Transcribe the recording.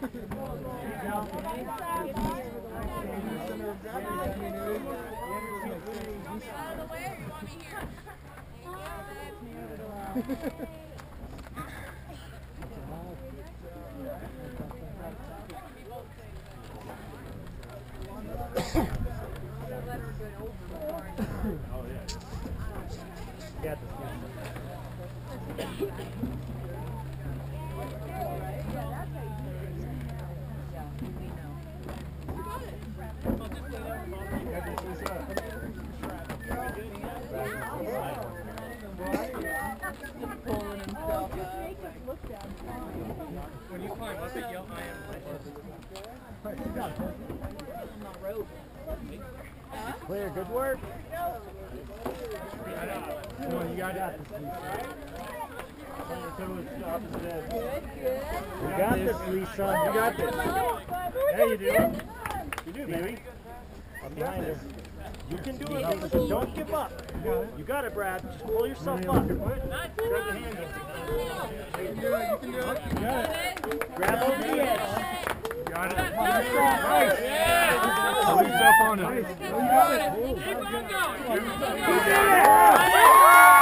When you climb up it, yell, I am legend. Clear, good work. Come on, you got this. You got this, Lisa. You got this. Yeah, you do. You do, baby. I'm behind her. You can do it, Lisa. Don't give up. You got it, Brad. Just pull yourself up. Grab the handle. You can do it. You can do it. You got it. Grab over the edge. Got it. Nice. Yeah. Pull yourself on it. Nice. You got it. Keep on going. You got it.